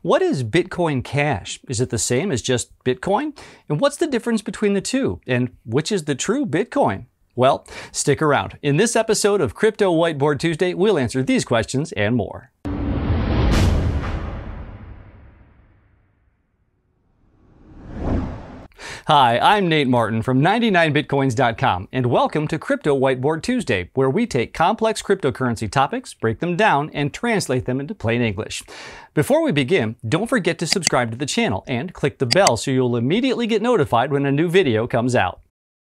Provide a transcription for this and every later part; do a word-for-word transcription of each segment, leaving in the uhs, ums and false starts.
What is Bitcoin Cash? Is it the same as just Bitcoin? And what's the difference between the two? And which is the true Bitcoin? Well, stick around. In this episode of Crypto Whiteboard Tuesday, we'll answer these questions and more. Hi, I'm Nate Martin from ninety-nine bitcoins dot com, and welcome to Crypto Whiteboard Tuesday, where we take complex cryptocurrency topics, break them down, and translate them into plain English. Before we begin, don't forget to subscribe to the channel and click the bell so you'll immediately get notified when a new video comes out.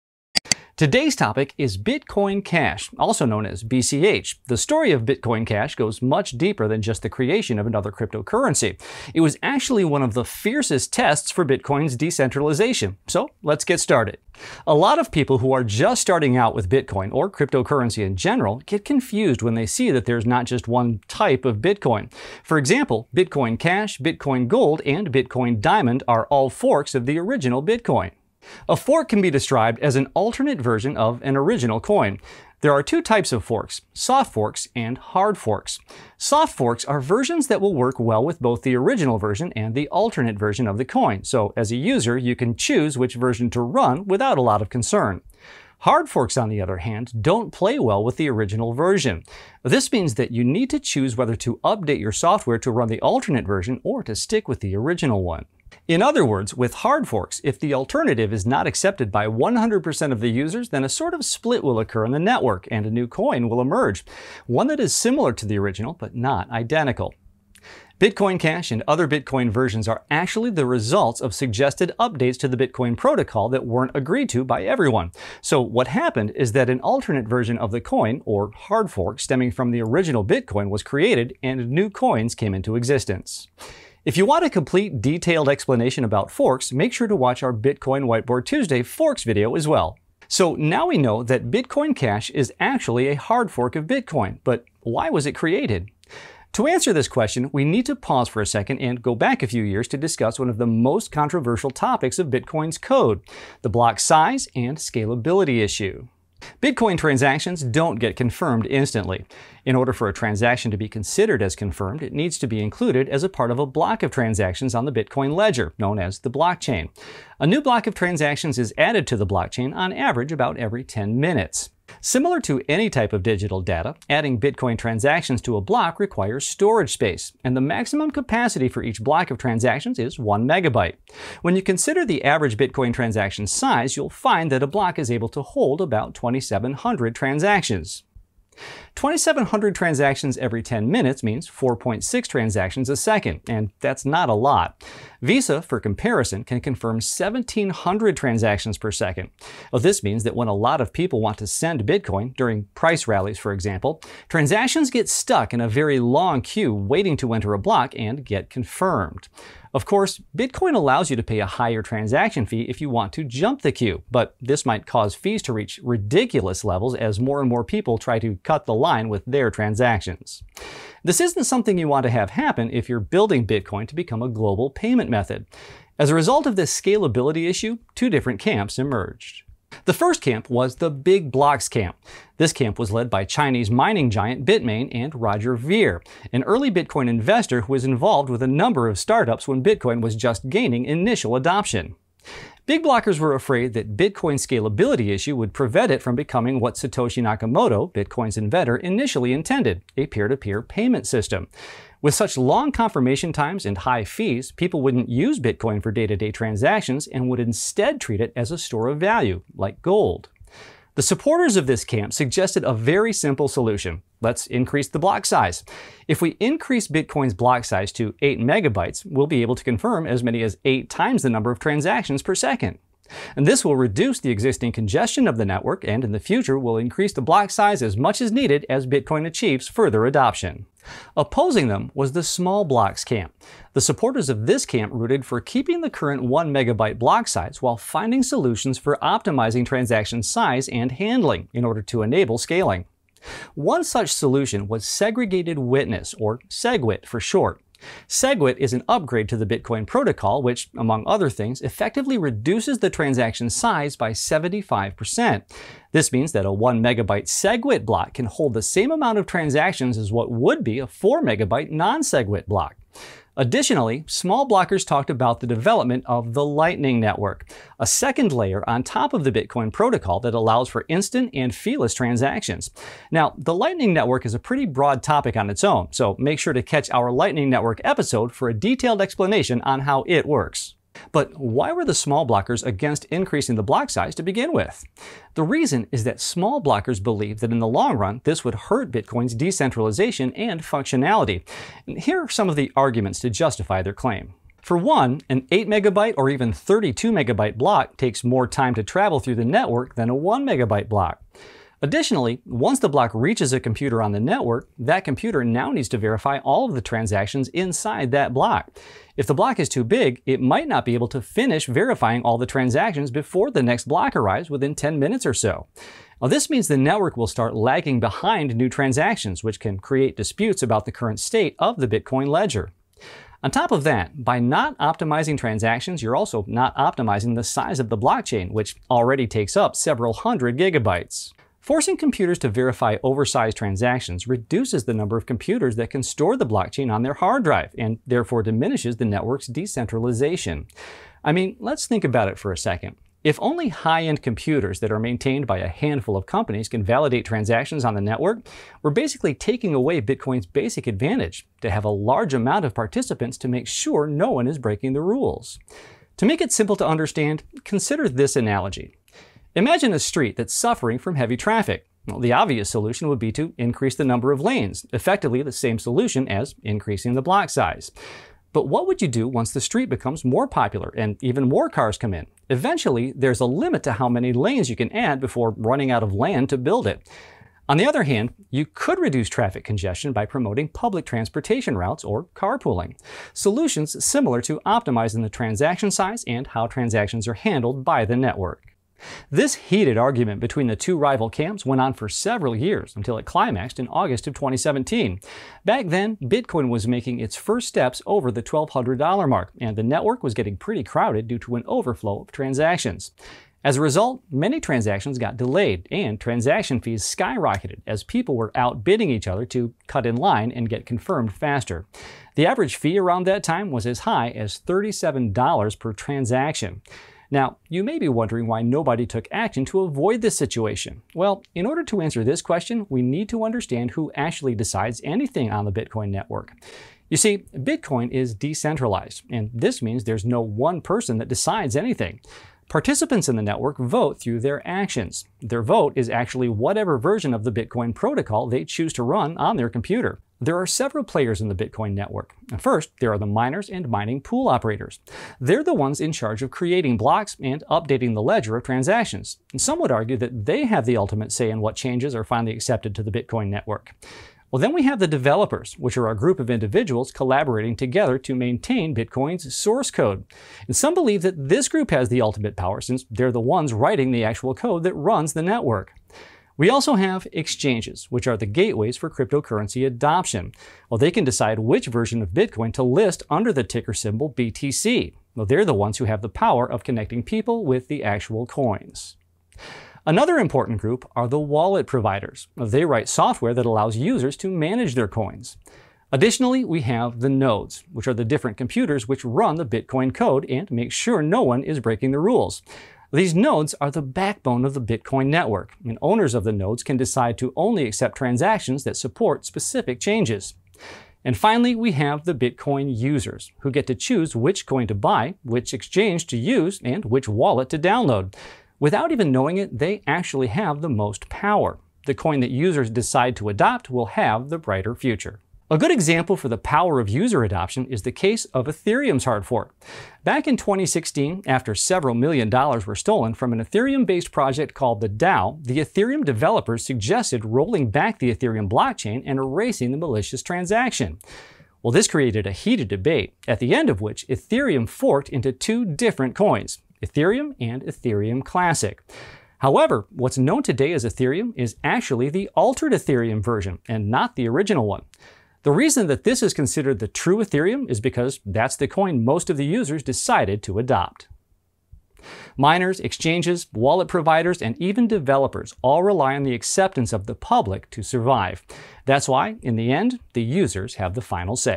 Today's topic is Bitcoin Cash, also known as B C H. The story of Bitcoin Cash goes much deeper than just the creation of another cryptocurrency. It was actually one of the fiercest tests for Bitcoin's decentralization. So let's get started. A lot of people who are just starting out with Bitcoin, or cryptocurrency in general, get confused when they see that there's not just one type of Bitcoin. For example, Bitcoin Cash, Bitcoin Gold, and Bitcoin Diamond are all forks of the original Bitcoin. A fork can be described as an alternate version of an original coin. There are two types of forks, soft forks and hard forks. Soft forks are versions that will work well with both the original version and the alternate version of the coin, so as a user you can choose which version to run without a lot of concern. Hard forks, on the other hand, don't play well with the original version. This means that you need to choose whether to update your software to run the alternate version or to stick with the original one. In other words, with hard forks, if the alternative is not accepted by one hundred percent of the users, then a sort of split will occur in the network and a new coin will emerge, one that is similar to the original but not identical. Bitcoin Cash and other Bitcoin versions are actually the results of suggested updates to the Bitcoin protocol that weren't agreed to by everyone. So what happened is that an alternate version of the coin, or hard fork, stemming from the original Bitcoin was created and new coins came into existence. If you want a complete, detailed explanation about forks, make sure to watch our Bitcoin Whiteboard Tuesday Forks video as well. So now we know that Bitcoin Cash is actually a hard fork of Bitcoin, but why was it created? To answer this question, we need to pause for a second and go back a few years to discuss one of the most controversial topics of Bitcoin's code, the block size and scalability issue. Bitcoin transactions don't get confirmed instantly. In order for a transaction to be considered as confirmed, it needs to be included as a part of a block of transactions on the Bitcoin ledger, known as the blockchain. A new block of transactions is added to the blockchain on average about every ten minutes. Similar to any type of digital data, adding Bitcoin transactions to a block requires storage space, and the maximum capacity for each block of transactions is one megabyte. When you consider the average Bitcoin transaction size, you'll find that a block is able to hold about twenty-seven hundred transactions. twenty-seven hundred transactions every ten minutes means four point six transactions a second, and that's not a lot. Visa, for comparison, can confirm seventeen hundred transactions per second. Well, this means that when a lot of people want to send Bitcoin, during price rallies for example, transactions get stuck in a very long queue waiting to enter a block and get confirmed. Of course, Bitcoin allows you to pay a higher transaction fee if you want to jump the queue, but this might cause fees to reach ridiculous levels as more and more people try to cut the line with their transactions. This isn't something you want to have happen if you're building Bitcoin to become a global payment method. As a result of this scalability issue, two different camps emerged. The first camp was the Big Blocks camp. This camp was led by Chinese mining giant Bitmain and Roger Ver, an early Bitcoin investor who was involved with a number of startups when Bitcoin was just gaining initial adoption. Big blockers were afraid that Bitcoin's scalability issue would prevent it from becoming what Satoshi Nakamoto, Bitcoin's inventor, initially intended, a peer-to-peer payment system. With such long confirmation times and high fees, people wouldn't use Bitcoin for day-to-day transactions and would instead treat it as a store of value, like gold. The supporters of this camp suggested a very simple solution. Let's increase the block size. If we increase Bitcoin's block size to eight megabytes, we'll be able to confirm as many as eight times the number of transactions per second. And this will reduce the existing congestion of the network and in the future will increase the block size as much as needed as Bitcoin achieves further adoption. Opposing them was the small blocks camp. The supporters of this camp rooted for keeping the current one megabyte block size while finding solutions for optimizing transaction size and handling in order to enable scaling. One such solution was segregated witness, or SegWit for short. SegWit is an upgrade to the Bitcoin protocol which, among other things, effectively reduces the transaction size by seventy-five percent. This means that a one megabyte SegWit block can hold the same amount of transactions as what would be a four megabyte non-SegWit block. Additionally, small blockers talked about the development of the Lightning Network, a second layer on top of the Bitcoin protocol that allows for instant and feeless transactions. Now, the Lightning Network is a pretty broad topic on its own, so make sure to catch our Lightning Network episode for a detailed explanation on how it works. But why were the small blockers against increasing the block size to begin with? The reason is that small blockers believe that in the long run, this would hurt Bitcoin's decentralization and functionality. And here are some of the arguments to justify their claim. For one, an eight megabyte or even thirty-two megabyte block takes more time to travel through the network than a one megabyte block. Additionally, once the block reaches a computer on the network, that computer now needs to verify all of the transactions inside that block. If the block is too big, it might not be able to finish verifying all the transactions before the next block arrives within ten minutes or so. Now, this means the network will start lagging behind new transactions, which can create disputes about the current state of the Bitcoin ledger. On top of that, by not optimizing transactions, you're also not optimizing the size of the blockchain, which already takes up several hundred gigabytes. Forcing computers to verify oversized transactions reduces the number of computers that can store the blockchain on their hard drive and therefore diminishes the network's decentralization. I mean, let's think about it for a second. If only high-end computers that are maintained by a handful of companies can validate transactions on the network, we're basically taking away Bitcoin's basic advantage to have a large amount of participants to make sure no one is breaking the rules. To make it simple to understand, consider this analogy. Imagine a street that's suffering from heavy traffic. Well, the obvious solution would be to increase the number of lanes, effectively the same solution as increasing the block size. But what would you do once the street becomes more popular and even more cars come in? Eventually, there's a limit to how many lanes you can add before running out of land to build it. On the other hand, you could reduce traffic congestion by promoting public transportation routes or carpooling, solutions similar to optimizing the transaction size and how transactions are handled by the network. This heated argument between the two rival camps went on for several years until it climaxed in August of twenty seventeen. Back then, Bitcoin was making its first steps over the twelve hundred dollar mark, and the network was getting pretty crowded due to an overflow of transactions. As a result, many transactions got delayed, and transaction fees skyrocketed as people were outbidding each other to cut in line and get confirmed faster. The average fee around that time was as high as thirty-seven dollars per transaction. Now, you may be wondering why nobody took action to avoid this situation. Well, in order to answer this question, we need to understand who actually decides anything on the Bitcoin network. You see, Bitcoin is decentralized, and this means there's no one person that decides anything. Participants in the network vote through their actions. Their vote is actually whatever version of the Bitcoin protocol they choose to run on their computer. There are several players in the Bitcoin network. First, there are the miners and mining pool operators. They're the ones in charge of creating blocks and updating the ledger of transactions. And some would argue that they have the ultimate say in what changes are finally accepted to the Bitcoin network. Well, then we have the developers, which are a group of individuals collaborating together to maintain Bitcoin's source code. And some believe that this group has the ultimate power since they're the ones writing the actual code that runs the network. We also have exchanges, which are the gateways for cryptocurrency adoption. Well, they can decide which version of Bitcoin to list under the ticker symbol B T C. Well, they're the ones who have the power of connecting people with the actual coins. Another important group are the wallet providers. They write software that allows users to manage their coins. Additionally, we have the nodes, which are the different computers which run the Bitcoin code and make sure no one is breaking the rules. These nodes are the backbone of the Bitcoin network, and owners of the nodes can decide to only accept transactions that support specific changes. And finally, we have the Bitcoin users, who get to choose which coin to buy, which exchange to use, and which wallet to download. Without even knowing it, they actually have the most power. The coin that users decide to adopt will have the brighter future. A good example for the power of user adoption is the case of Ethereum's hard fork. Back in twenty sixteen, after several million dollars were stolen from an Ethereum-based project called the DAO, the Ethereum developers suggested rolling back the Ethereum blockchain and erasing the malicious transaction. Well, this created a heated debate, at the end of which Ethereum forked into two different coins, Ethereum and Ethereum Classic. However, what's known today as Ethereum is actually the altered Ethereum version and not the original one. The reason that this is considered the true Ethereum is because that's the coin most of the users decided to adopt. Miners, exchanges, wallet providers, and even developers all rely on the acceptance of the public to survive. That's why, in the end, the users have the final say.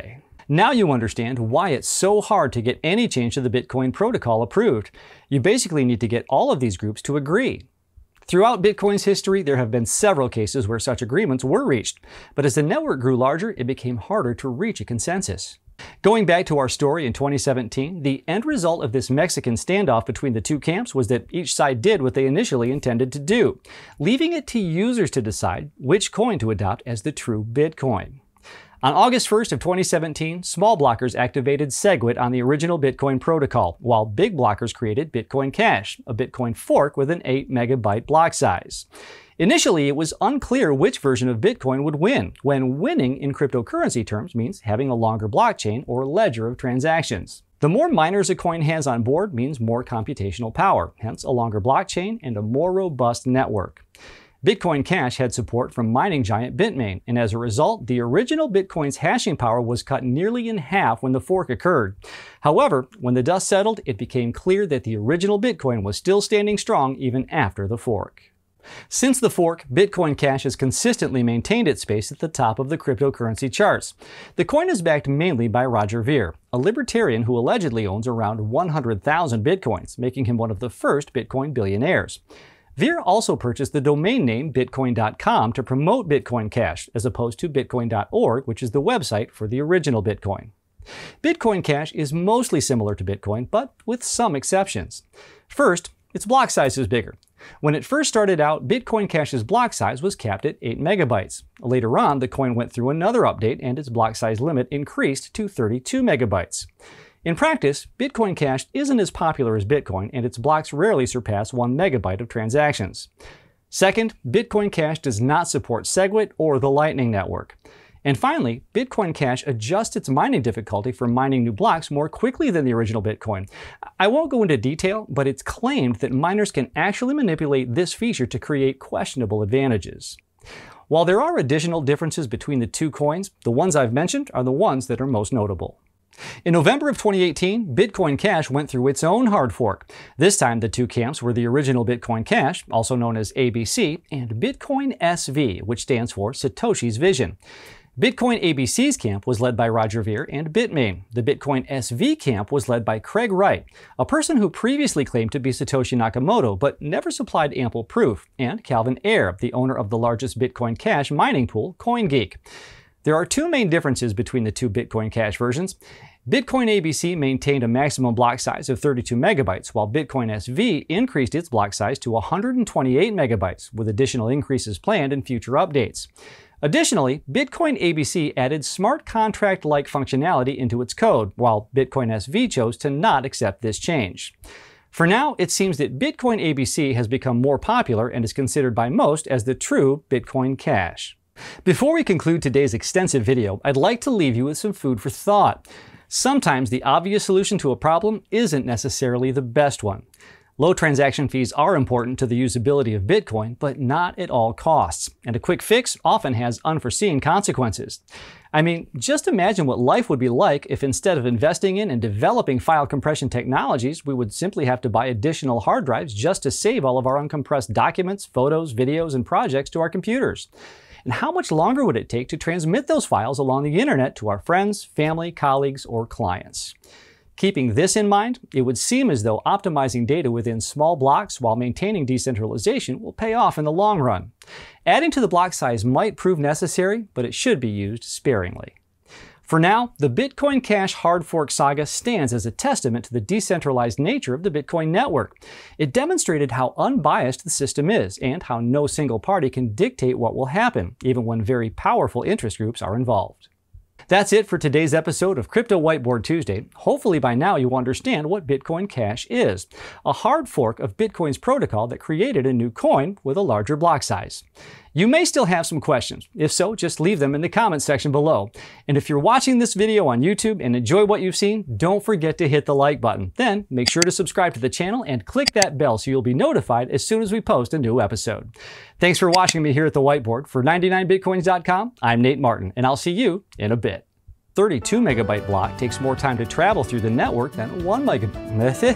Now you understand why it's so hard to get any change to the Bitcoin protocol approved. You basically need to get all of these groups to agree. Throughout Bitcoin's history, there have been several cases where such agreements were reached, but as the network grew larger, it became harder to reach a consensus. Going back to our story in twenty seventeen, the end result of this Mexican standoff between the two camps was that each side did what they initially intended to do, leaving it to users to decide which coin to adopt as the true Bitcoin. On August first of twenty seventeen, small blockers activated SegWit on the original Bitcoin protocol, while big blockers created Bitcoin Cash, a Bitcoin fork with an eight megabyte block size. Initially, it was unclear which version of Bitcoin would win, when winning in cryptocurrency terms means having a longer blockchain or ledger of transactions. The more miners a coin has on board means more computational power, hence a longer blockchain and a more robust network. Bitcoin Cash had support from mining giant Bitmain, and as a result, the original Bitcoin's hashing power was cut nearly in half when the fork occurred. However, when the dust settled, it became clear that the original Bitcoin was still standing strong even after the fork. Since the fork, Bitcoin Cash has consistently maintained its space at the top of the cryptocurrency charts. The coin is backed mainly by Roger Ver, a libertarian who allegedly owns around one hundred thousand Bitcoins, making him one of the first Bitcoin billionaires. Ver also purchased the domain name bitcoin dot com to promote Bitcoin Cash, as opposed to bitcoin dot org, which is the website for the original Bitcoin. Bitcoin Cash is mostly similar to Bitcoin, but with some exceptions. First, its block size is bigger. When it first started out, Bitcoin Cash's block size was capped at eight megabytes. Later on, the coin went through another update and its block size limit increased to thirty-two megabytes. In practice, Bitcoin Cash isn't as popular as Bitcoin, and its blocks rarely surpass one megabyte of transactions. Second, Bitcoin Cash does not support SegWit or the Lightning Network. And finally, Bitcoin Cash adjusts its mining difficulty for mining new blocks more quickly than the original Bitcoin. I won't go into detail, but it's claimed that miners can actually manipulate this feature to create questionable advantages. While there are additional differences between the two coins, the ones I've mentioned are the ones that are most notable. In November of twenty eighteen, Bitcoin Cash went through its own hard fork. This time, the two camps were the original Bitcoin Cash, also known as A B C, and Bitcoin S V, which stands for Satoshi's Vision. Bitcoin A B C's camp was led by Roger Ver and Bitmain. The Bitcoin S V camp was led by Craig Wright, a person who previously claimed to be Satoshi Nakamoto but never supplied ample proof, and Calvin Ayre, the owner of the largest Bitcoin Cash mining pool, CoinGeek. There are two main differences between the two Bitcoin Cash versions. Bitcoin A B C maintained a maximum block size of thirty-two megabytes, while Bitcoin S V increased its block size to one hundred twenty-eight megabytes, with additional increases planned in future updates. Additionally, Bitcoin A B C added smart contract-like functionality into its code, while Bitcoin S V chose to not accept this change. For now, it seems that Bitcoin A B C has become more popular and is considered by most as the true Bitcoin Cash. Before we conclude today's extensive video, I'd like to leave you with some food for thought. Sometimes the obvious solution to a problem isn't necessarily the best one. Low transaction fees are important to the usability of Bitcoin, but not at all costs. And a quick fix often has unforeseen consequences. I mean, just imagine what life would be like if instead of investing in and developing file compression technologies, we would simply have to buy additional hard drives just to save all of our uncompressed documents, photos, videos, and projects to our computers. And how much longer would it take to transmit those files along the internet to our friends, family, colleagues, or clients? Keeping this in mind, it would seem as though optimizing data within small blocks while maintaining decentralization will pay off in the long run. Adding to the block size might prove necessary, but it should be used sparingly. For now, the Bitcoin Cash hard fork saga stands as a testament to the decentralized nature of the Bitcoin network. It demonstrated how unbiased the system is and how no single party can dictate what will happen, even when very powerful interest groups are involved. That's it for today's episode of Crypto Whiteboard Tuesday. Hopefully by now you understand what Bitcoin Cash is, a hard fork of Bitcoin's protocol that created a new coin with a larger block size. You may still have some questions. If so, just leave them in the comments section below. And if you're watching this video on YouTube and enjoy what you've seen, don't forget to hit the like button. Then make sure to subscribe to the channel and click that bell so you'll be notified as soon as we post a new episode. Thanks for watching me here at the Whiteboard. For ninety-nine bitcoins dot com, I'm Nate Martin, and I'll see you in a bit. thirty-two megabyte block takes more time to travel through the network than one megabyte.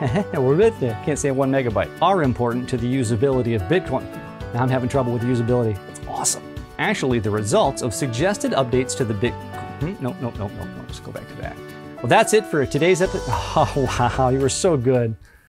Can't say one megabyte. Are important to the usability of Bitcoin. Now I'm having trouble with usability. It's awesome. Actually, the results of suggested updates to the Bit Hmm? No, no, no, no, no. Let's go back to that. Well, that's it for today's episode. Oh, wow. You were so good.